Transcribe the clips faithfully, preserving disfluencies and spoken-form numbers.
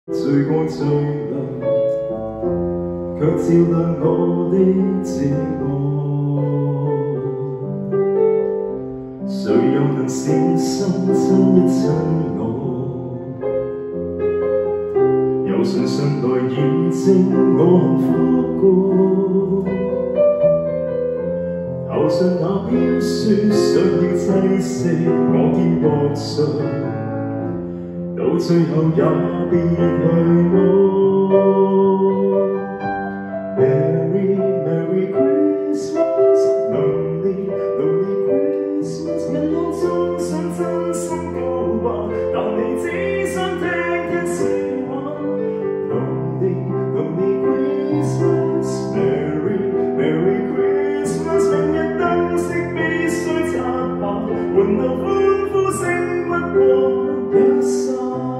醉過醉涼，卻照亮我的寂寞。誰又能善心親一親我？有信心來驗證我幸福過。頭上那飄雪想要棲息我肩膊上。 到最後也別去我。Merry Merry Christmas, Lonely Lonely Christmas， 人浪中想真心告白，但你只想聽一次話。Lonely Lonely Christmas, Merry Merry Christmas， 明日燈飾必須擦白，換到歡呼聲不過一剎。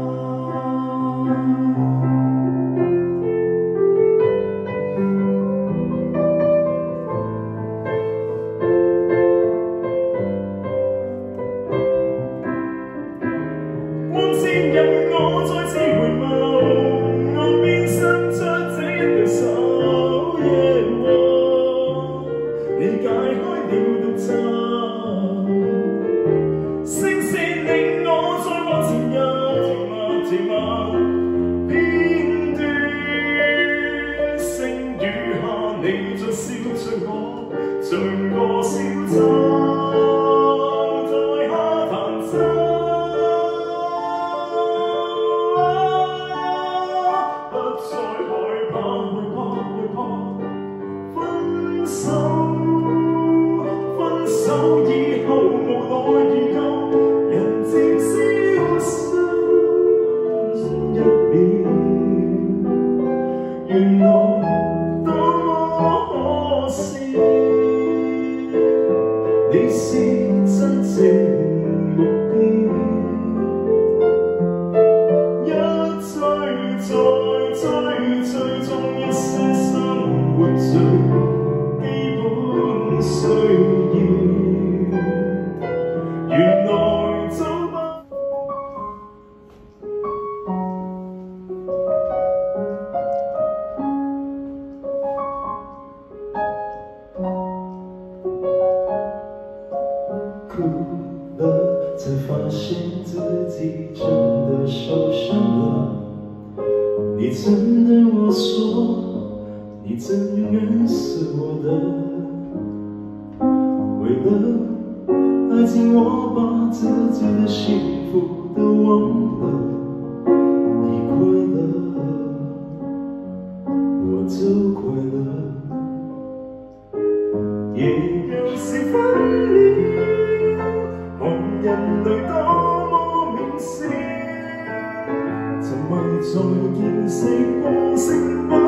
光線任我再次回眸，岸邊伸出這一對手， yeah， 你解開了獨奏，聲線令我再往前遊，甜蜜片段，星雨下你在笑着我，像個小丑。 分手以後無奈如舊，人漸消失一秒，原來多麼可惜，你是真正目標，一追再追，追蹤一些生活最。 需要，原來早不。哭了，才發現自己真的受傷了。你曾對我說，你曾永遠是我的。 為了愛情，我把自己的幸福都忘了。你快樂，我就快樂。也有時分了，紅人淚多麼渺小，沉迷在見識過剩。